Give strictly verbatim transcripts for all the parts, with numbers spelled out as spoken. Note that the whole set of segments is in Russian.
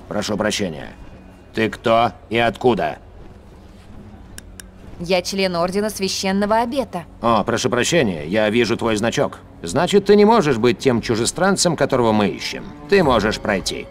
Прошу прощения. Ты кто и откуда? Я член Ордена Священного Обета. О, прошу прощения, я вижу твой значок. Значит, ты не можешь быть тем чужестранцем, которого мы ищем. Ты можешь пройти.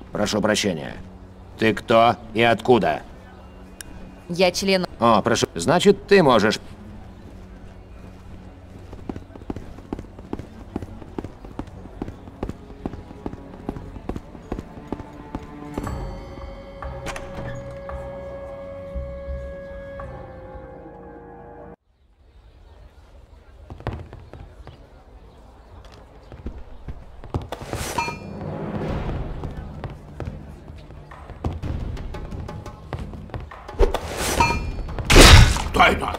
Прошу прощения. Ты кто и откуда? Я член... О, прошу. Значит, ты можешь... Тайна!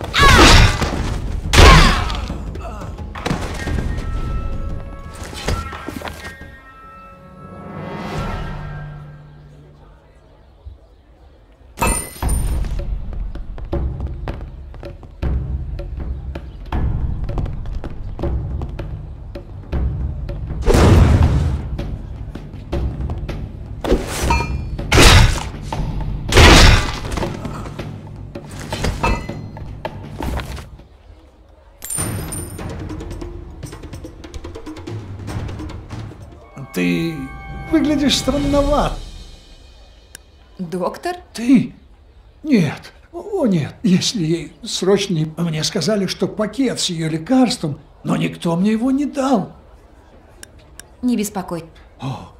Ты выглядишь странновато. Доктор? Ты? Нет. О, нет. Если ей срочно... Мне сказали, что пакет с ее лекарством, но никто мне его не дал. Не беспокой. О.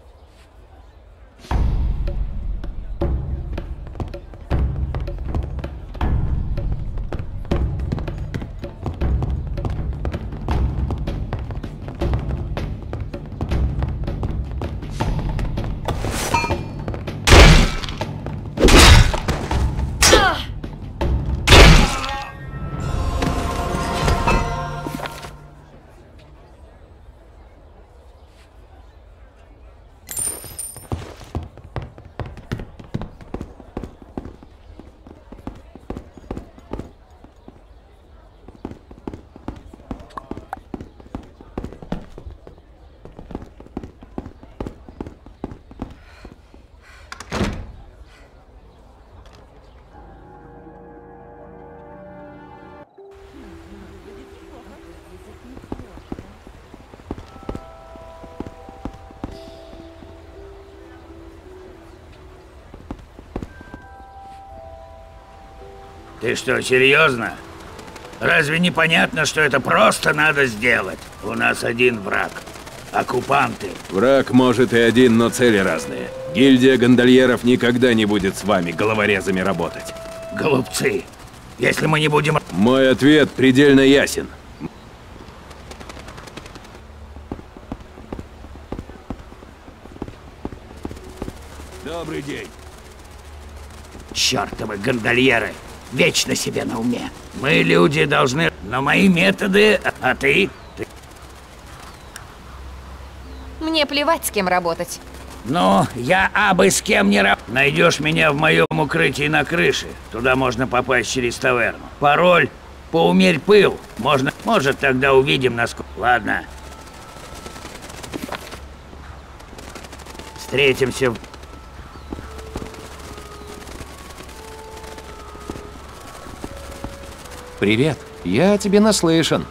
Ты что, серьезно? Разве не понятно, что это просто надо сделать? У нас один враг. Оккупанты. Враг может и один, но цели разные. Гильдия гондольеров никогда не будет с вами, головорезами, работать. Голубцы. Если мы не будем... Мой ответ предельно ясен. Добрый день. Чёртовы гондольеры. Вечно себе на уме. Мы, люди, должны... Но мои методы... А ты? ты... Мне плевать, с кем работать. Ну, я абы с кем не раб... Найдешь меня в моем укрытии на крыше. Туда можно попасть через таверну. Пароль — поумерь пыл. Можно... Может, тогда увидим насколько... Ладно. Встретимся в... Привет. Я тебе наслышан.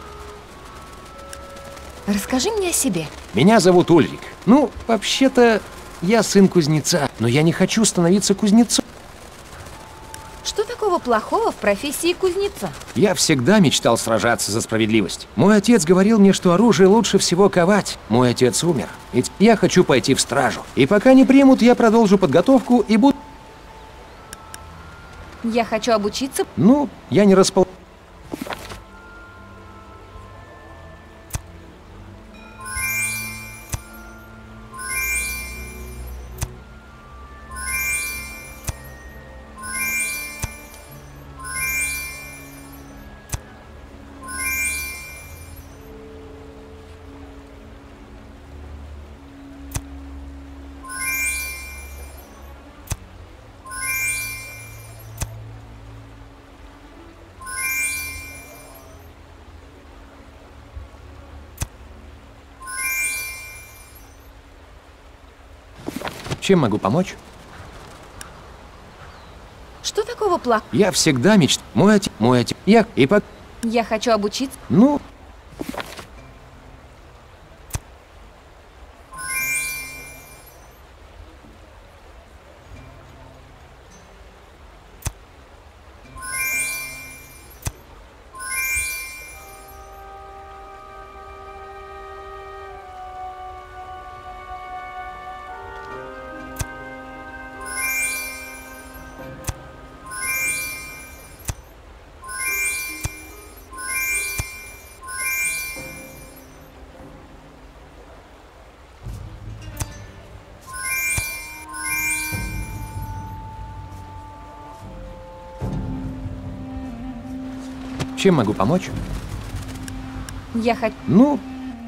Расскажи мне о себе. Меня зовут Ульрик. Ну, вообще-то, я сын кузнеца, но я не хочу становиться кузнецом. Что такого плохого в профессии кузнеца? Я всегда мечтал сражаться за справедливость. Мой отец говорил мне, что оружие лучше всего ковать. Мой отец умер. Ведь я хочу пойти в стражу. И пока не примут, я продолжу подготовку и буду... Я хочу обучиться... Ну, я не распол... Чем могу помочь? Что такого плохого? Я всегда мечтал. Мой отец... Мой отец... Я... И по... Я хочу обучиться... Ну... Чем могу помочь? Я хочу... Ну,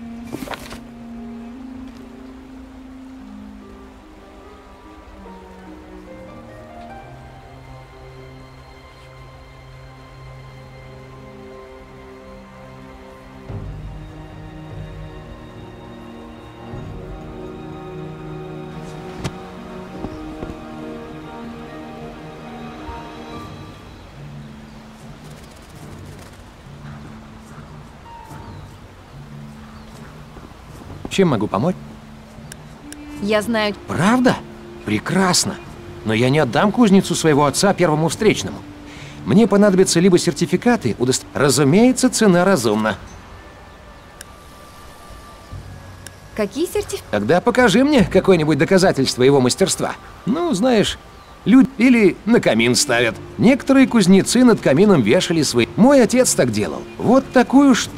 чем могу помочь? Я знаю... Правда? Прекрасно. Но я не отдам кузницу своего отца первому встречному. Мне понадобятся либо сертификаты, удост... Разумеется, цена разумна. Какие сертификаты? Тогда покажи мне какое-нибудь доказательство его мастерства. Ну, знаешь, люди или на камин ставят. Некоторые кузнецы над камином вешали свои... Мой отец так делал. Вот такую ш...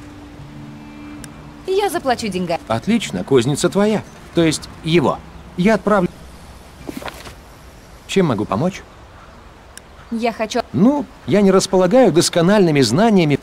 Я заплачу деньгами. Отлично, кузница твоя. То есть его. Я отправлю... Чем могу помочь? Я хочу... Ну, я не располагаю доскональными знаниями.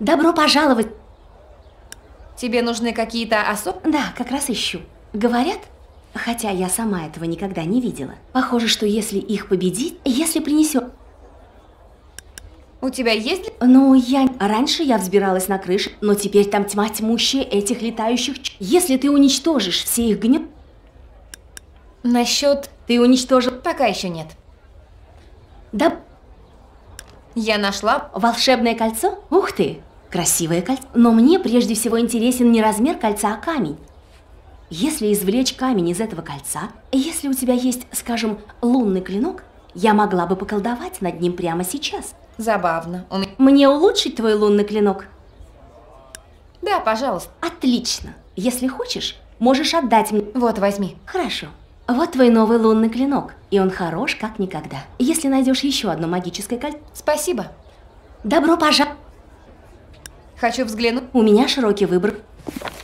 Добро пожаловать. Тебе нужны какие-то особые... Да, как раз ищу. Говорят, хотя я сама этого никогда не видела. Похоже, что если их победить, если принесет... У тебя есть... Ну, я... Раньше я взбиралась на крышу, но теперь там тьма тьмущая этих летающих... ч- Если ты уничтожишь все их гнезда... Насчет... Ты уничтожил... Пока еще нет. Да... Я нашла... Волшебное кольцо? Ух ты! Красивое кольцо. Но мне прежде всего интересен не размер кольца, а камень. Если извлечь камень из этого кольца, если у тебя есть, скажем, лунный клинок, я могла бы поколдовать над ним прямо сейчас. Забавно. У меня... Мне улучшить твой лунный клинок? Да, пожалуйста. Отлично. Если хочешь, можешь отдать мне... Вот, возьми. Хорошо. Вот твой новый лунный клинок. И он хорош как никогда. Если найдешь еще одно магическое кольцо... Спасибо. Добро пожаловать. Хочу взглянуть. У меня широкий выбор.